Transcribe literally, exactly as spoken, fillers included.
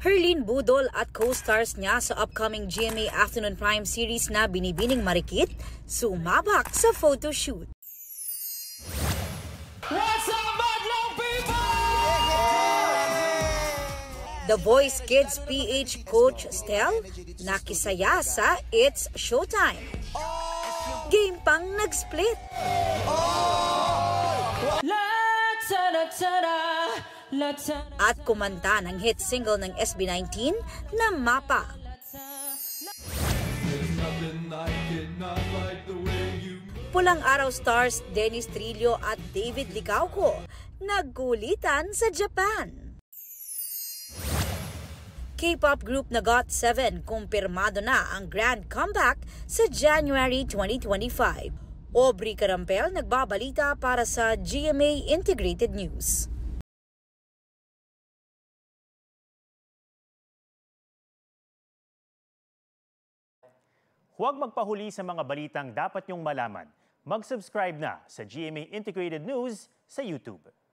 Herlene Budol at co-stars niya sa upcoming G M A Afternoon Prime series na Binibining Marikit, sumabak sa photoshoot. What's up, Madlang people? The Voice Kids P H coach Stel nakisaya sa It's Showtime. Game pang nag-split. At kumanta ng hit single ng S B nineteen na Mapa. Pulang Araw stars Dennis Trillo at David Licauco nagkulitan sa Japan. K-pop group na got seven kumpirmado na ang grand comeback sa January twenty twenty-five. Aubrey Carampel nagbabalita para sa G M A Integrated News. Huwag magpahuli sa mga balitang dapat niyong malaman. Mag-subscribe na sa G M A Integrated News sa YouTube.